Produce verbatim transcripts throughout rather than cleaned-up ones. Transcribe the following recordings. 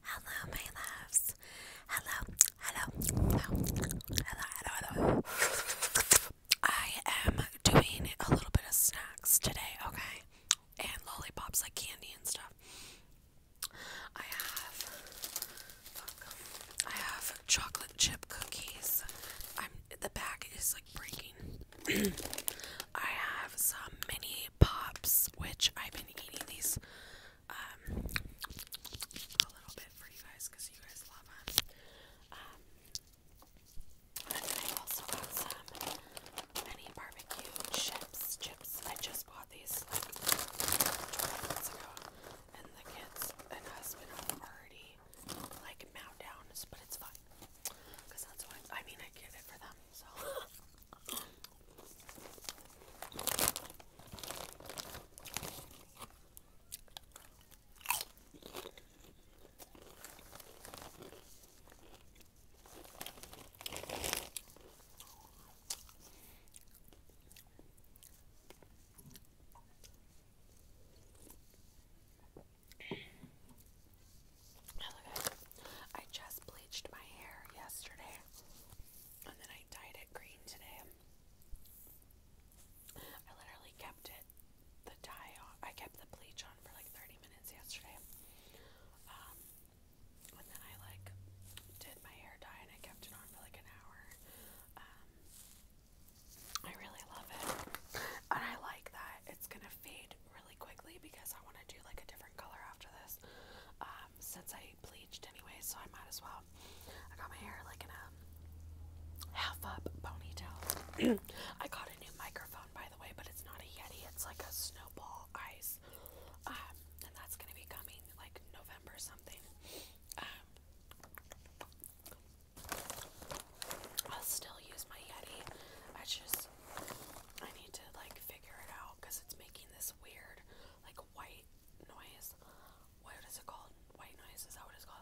Hello, my loves. Hello, hello, hello, hello, hello, hello. I am doing a little bit of snacks today, okay? And lollipops like candy and stuff. I have, look, I have chocolate chip cookies. I'm the bag is like breaking. I have some mini pops, which I've been eating these um, a little bit for you guys because you guys love them. Um, and then I also got some mini barbecue chips. Chips. I just bought these like twenty minutes ago, and the kids and husband have already like mowed down, but it's fine because that's what I mean. I get it for them, so. I just bleached my hair yesterday, and then I dyed it green today. I literally kept it, the dye on, I kept the bleach on for like thirty minutes yesterday. Um, and then I like did my hair dye and I kept it on for like an hour. Um, I really love it. And I like that it's gonna fade really quickly because I want to do like a different color after this. Um, since I bleached anyway, so I might as well. I got my hair like in a half up ponytail. I got a new microphone, by the way, but it's not a Yeti. It's like a Snowball Ice. Um, and that's gonna be coming like November something. Um, I'll still use my Yeti. I just, I need to like figure it out because it's making this weird like white noise. What is it called? White noise? Is that what it's called?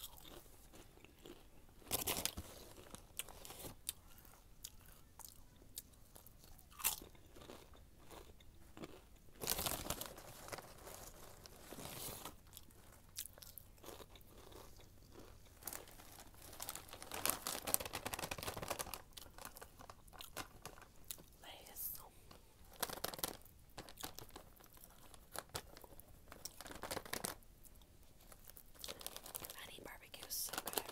Lay's. Honey barbecue is so good.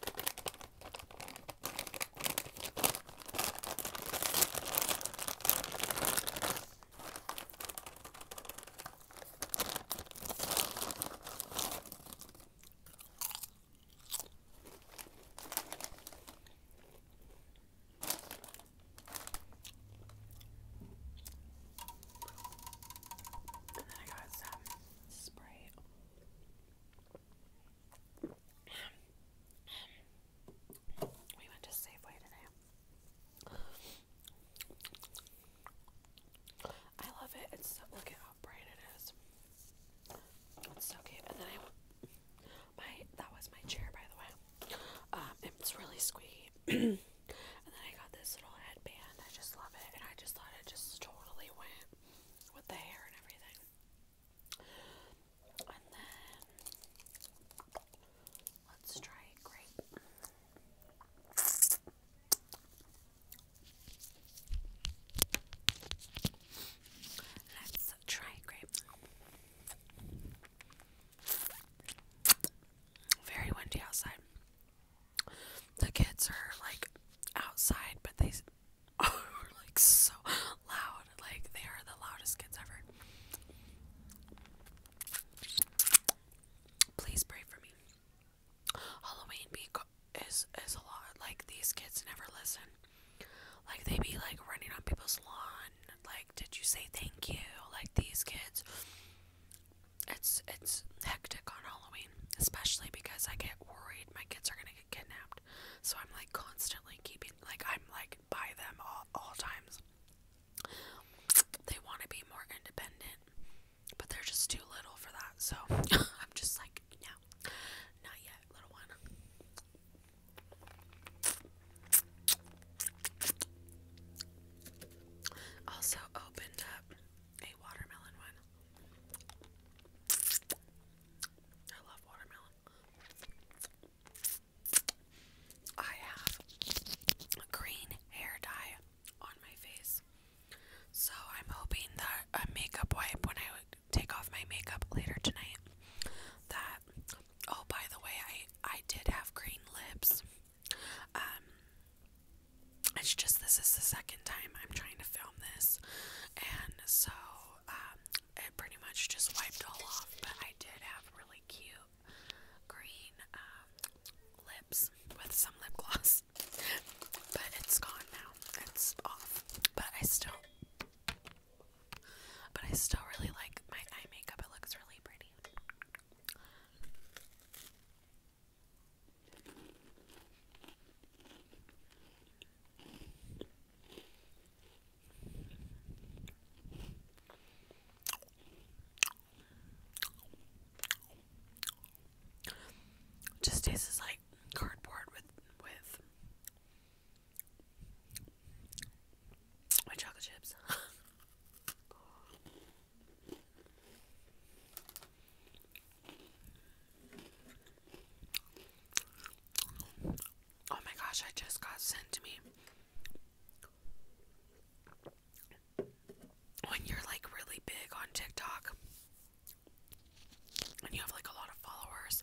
And then I got some Sprite. We went to Safeway today. I love it. It's so, look at how bright it is. It's so cute. And then I my that was my chair, by the way. Um, it's really squeaky. And then I got this little headband. I just love it, and I just thought it just totally went with the hair and everything. And then let's try grape. Let's try grape. Very windy outside. The kids are like outside, but they are like so loud. Like they are the loudest kids ever. Please pray for me. Halloween be is is a lot. Like these kids never listen. Like they be like running on people's lawn. Like, did you say thank you? Like these kids. It's it's hectic on Halloween, especially because I get worried my kids are gonna get kidnapped. So I'm like constantly keeping like I'm like by them all all times. They want to be more independent, but they're just too little for that. So I'm just like, no, not yet, little one. Also opened up a watermelon one. I love watermelon. second time I'm trying to film this, and so um, it pretty much just wiped all off. But I did have really cute green um, lips with some lip gloss, but it's gone now. It's off. But I still, but I still really like my eye makeup. It looks really pretty. Just tastes like cardboard with with my chocolate chips. Oh my gosh, I just got sent to me. When you're like really big on TikTok and you have like a lot of followers,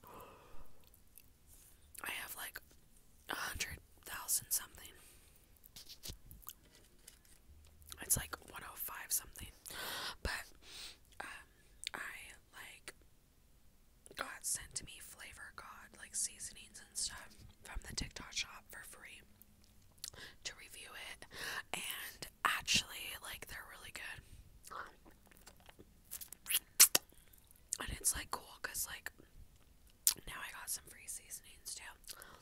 I have like a hundred thousand something. It's like one oh five something. But um, I like got sent to me Flavor God like seasonings and stuff from the TikTok shop for free to review it, and actually like they're really good. And it's like cool because like now I got some free seasonings too.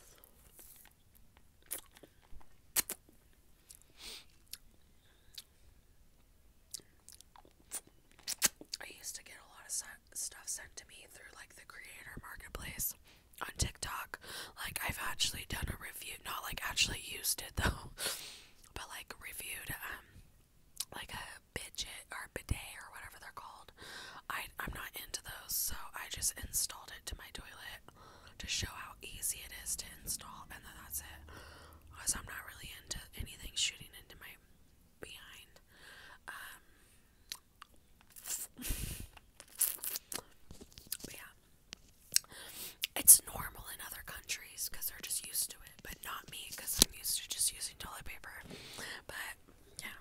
I used to get a lot of stuff sent to me through like the creator marketplace on TikTok. Like I've actually done a review, not like actually used it though, but like reviewed um like a bidget or bidet or whatever they're called. I I'm not into those, so I just installed it to my toilet to show how easy it is to install, and then that's it. Because I'm not really into anything shooting into my behind. Um, but yeah, it's normal in other countries because they're just used to it, but not me because I'm used to just using toilet paper. But yeah.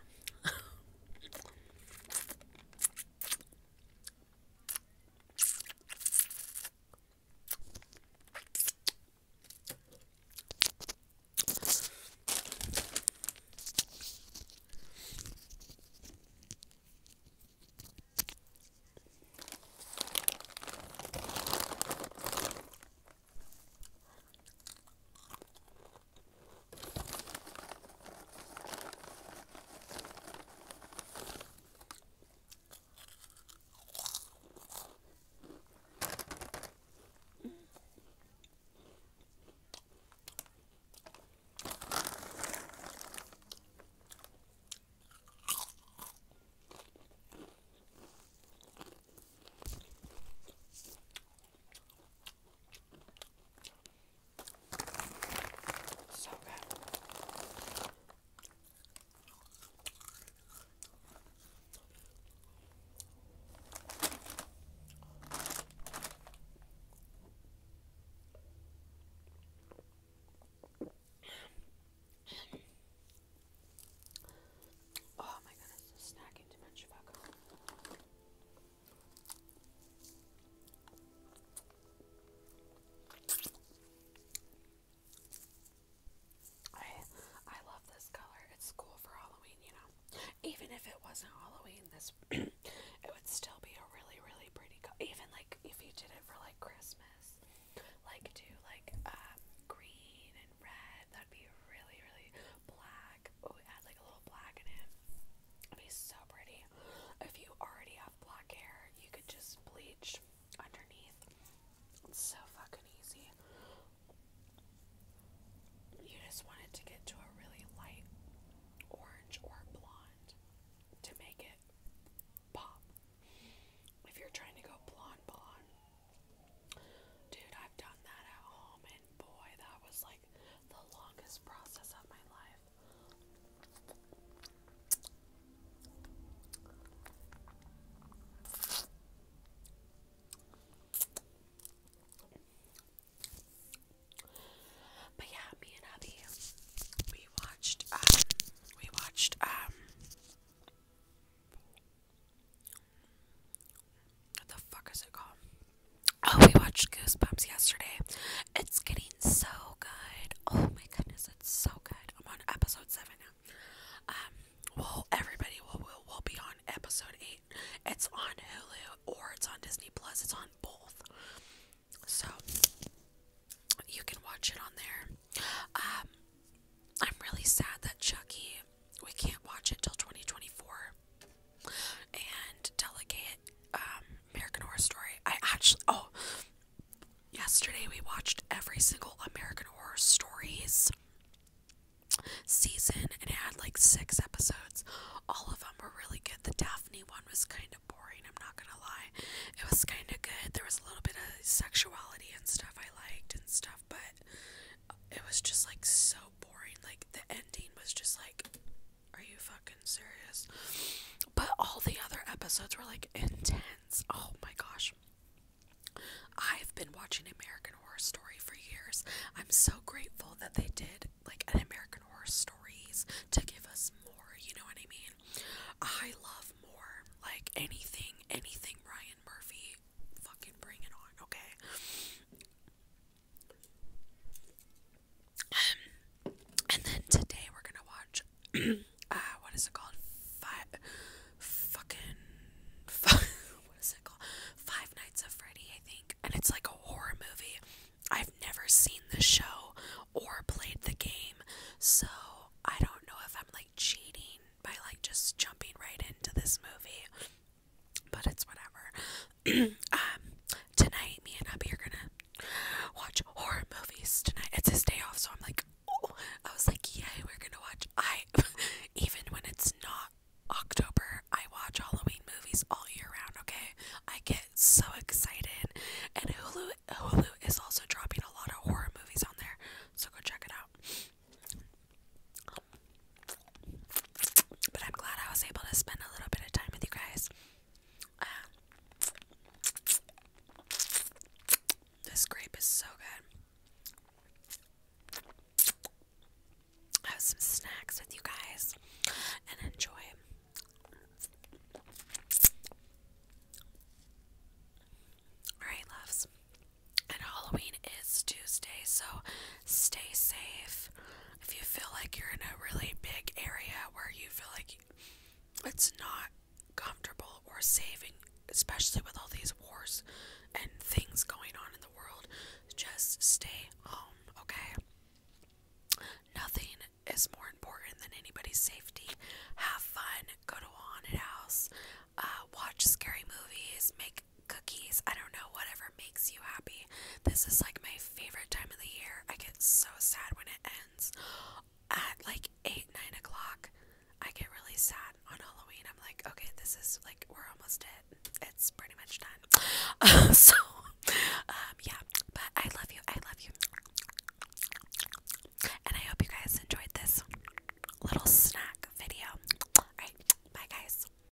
It's getting so good. Oh my goodness, it's so good. I'm on episode seven now. Um, well, everybody will, will, will be on episode eight. It's on Hulu or it's on Disney Plus. It's on both. So, you can watch it on there. Um, I'm really sad that Chucky, we can't watch it till twenty twenty-four. And Delegate, um, American Horror Story. I actually, oh, yesterday we watched every single American Horror Stories season, and it had like six episodes. All of them were really good. The Daphne one was kind of boring, I'm not gonna lie. It was kind of good. There was a little bit of sexuality and stuff I liked and stuff, but it was just like so boring. Like the ending was just like, are you fucking serious? But all the other episodes were like intense. Oh my gosh. I've been watching American Horror Story for years. I'm so grateful that they did like an American Horror Stories to give us more, you know what I mean? I love more. Like anything, anything Ryan Murphy, fucking bring it on, okay? And then today we're gonna watch, uh, what is it called? Five, fucking, five, what is it called? Five Nights at Freddy, I think. And it's like a horror movie. I've never seen the show or played the game, so I don't know if I'm like cheating by like just jumping right into this movie. But it's whatever. um, tonight, me and Abby are gonna watch horror movies tonight. It's his day off, so I'm like, oh, I was like, yay, we're gonna watch. I, even when it's not October, I watch Halloween movies all year round, okay? I get so excited. And Hulu, Hulu is also dropping a lot of horror movies on there, so go check it out. But I'm glad I was able to spend a little bit of time with you guys. Um, this grape is so good. Have some snacks with you guys and enjoy. Alright, loves. And Halloween is Tuesday, so stay safe. If you feel like you're in a really big area where you feel like it's not comfortable or saving, especially with all these wars and things going on in the world, just stay home, okay? Nothing is more important than anybody's safety. Have fun, go to a haunted house, uh, watch scary movies, make cookies, I don't know, whatever makes you happy. This is like my favorite time of the year. I get so sad when it ends. At like eight, nine o'clock, I get really sad on Halloween. I'm like, okay, this is like, we're almost dead.